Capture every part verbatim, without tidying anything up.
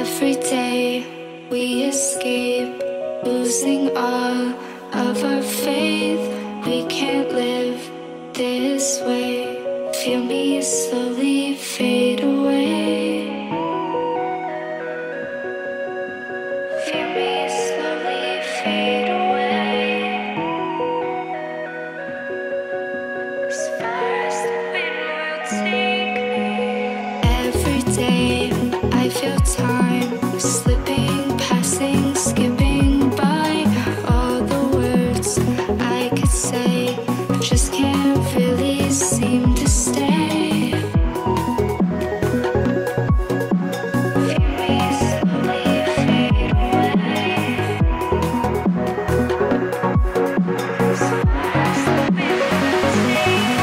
Every day we escape, losing all of our faith. We can't live this way. Feel me slowly fade away. Feel me slowly fade away. As far as the wind will take me. Every day I feel time slipping, passing, skipping by. All the words I could say just can't really seem to stay. Feel me slowly fade away. As far as the wind will take me.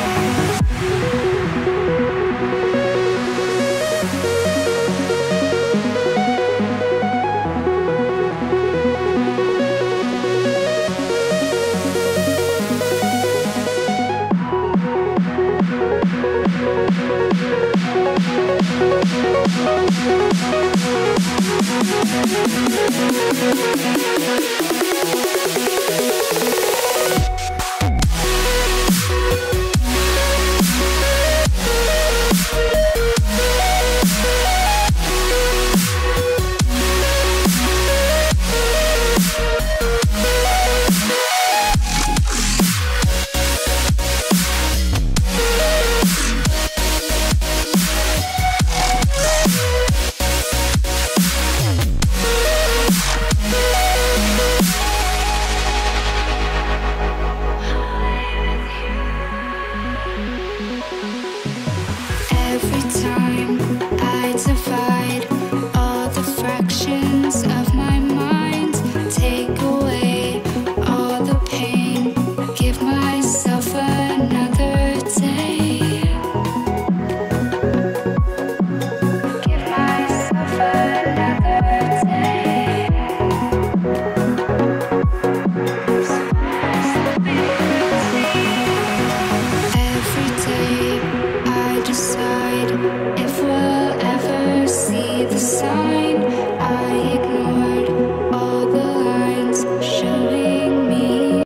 Every time I divide all the fractions of my mind, take away all the pain, give myself another day. Give myself another day. As far as the wind will take me. Every day I decide